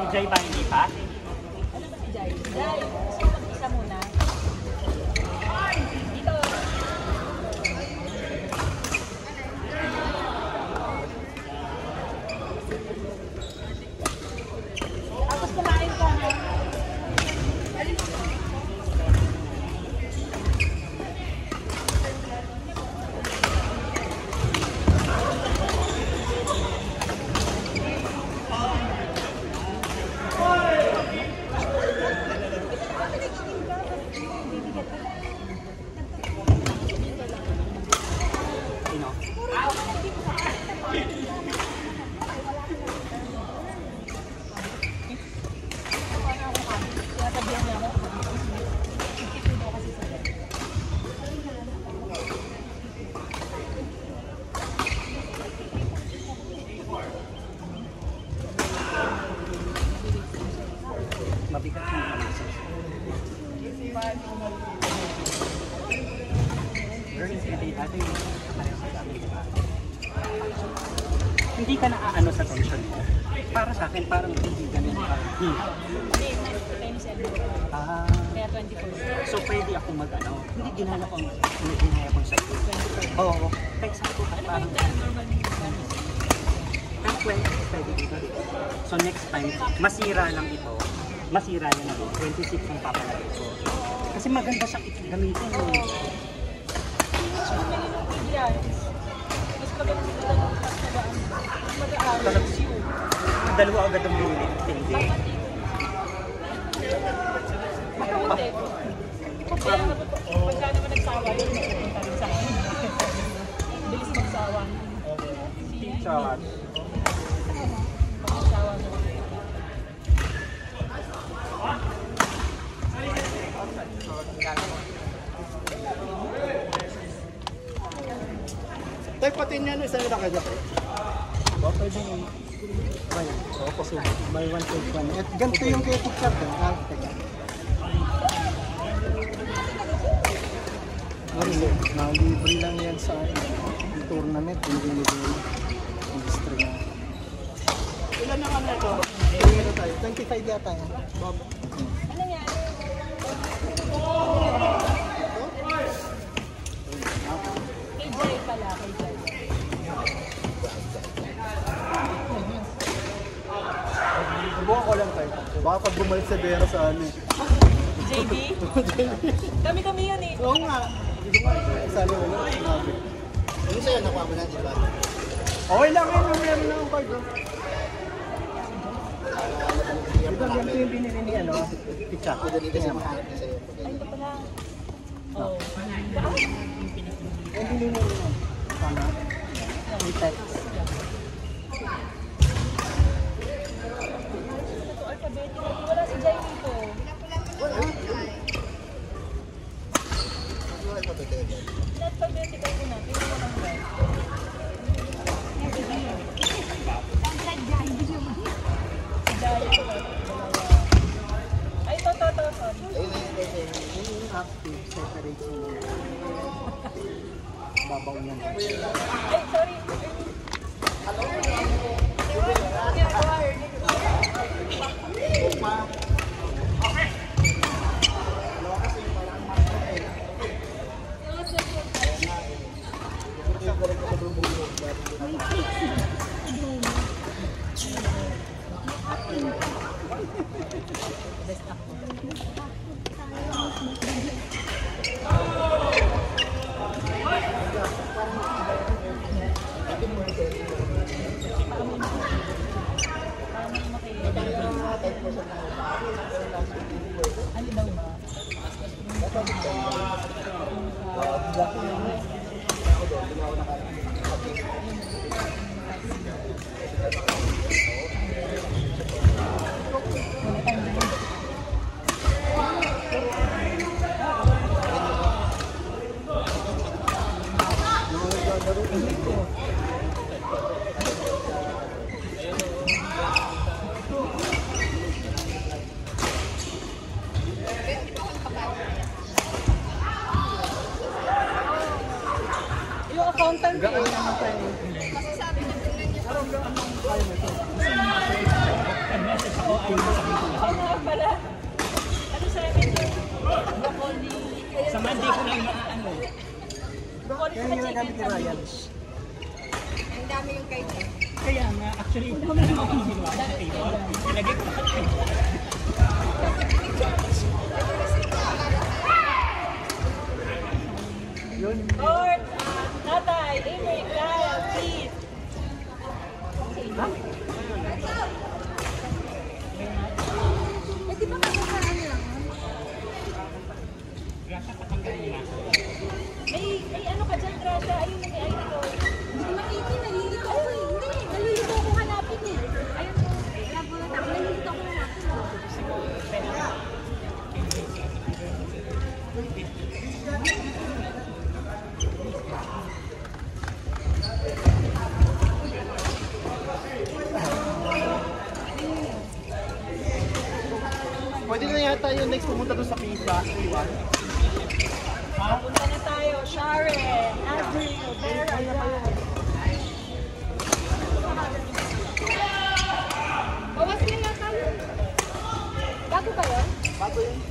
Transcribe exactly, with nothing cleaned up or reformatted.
Jai ba hindi pa? Ano ba si Jai? Jai, isa muna. Dito. Tapos kumain ka na. Mabigat yung ano. Girl, hindi dati yung kakareho sa dami, di ba? Hindi ka naaano sa tension mo. Para sa akin, parang hindi ganun ka. Hmm. Hindi, times seven. Ah, Kaya twenty-four. so pwede ako mag-ano. Hindi ginala ko, hindi ginaya ko sa iyo. Oo. Kaya sa ako, Ano ba parang yung daan normal yung daan? ten twenty, pwede dito. So next time, masira lang ito. Masira yan ako. twenty-six ang papalagay ko. Kasi maganda siya gamitin. Oo. So, may nung ideas. Mas maganda sila ng pagkabaan. Mag-aaral. Talagang siyo. Dalawa agad ang bulit. Hindi. Makaunti. Kaya pagka naman nagsawa, yun napunta rin sa akin. Bilis magsawa. Charot. Magsawa na. Tay, pati niya no, isang lakad ako. Ba, pwede yung... Ayan, so, kasi may one take one. At ganito yung kay picture ko. Ah, teka. Ano yun? Nalibre lang yan sa yung tournament. Hindi nito yung string. Ilan na ano ito? Ilan tayo? twenty-five yata yan. Bob. Ano yan? Kay Jai pala, kay Jai. Subukan ko lang tayo. Baka pag bumalik sa Vera sa ano eh. J B? Kami-kami yun eh. Oo nga. Hindi ko nga. Isali wala. Sinabi. Ano sa'yo? Nakuha mo na, di ba? Okay lang yun. Yung meron na ang card. Ito, ganito yung binili ni ano? Pizza. Ito dito sa mahanap na sa'yo. Ay, ito pala. Oo. Yung binili ni ano? Tama. May text. Ito, alphabetical. Wala si Jai dito. Wala. Alphabetical ko natin. Walang Jai. Si Jai ito. Ay, ito, ito, ito. Sorry. Yung active, separate mo. Babaw niya. Ay, sorry. Ano daw ba? Hindi ko lang maaano. Yan yung ginagamit ni Ryan. Ang dami yung kay Jeff. Kaya nga, actually, ito naman yung mga ginawa sa table. Ilagay ko sa table. Yun. Lord, tatay, Eric, Kyle, please. Eh, di ba kasasahan lang? Grasa, patanggalin na. May, may ano ka dyan, Grasha? Ayun na may ayun ko. Hindi ko makita, nalilito ako eh. Hindi, nalilito ako hanapin eh. Ayun po, wala po lang ako, nalilito ako hanapin. Pwede na yata yung next pumunta doon sa pizza. Iwan. Punta na tayo, Sharon, Andrew, Vera, yan. Bawas na yata yun. Bago ba yun? Bago yun.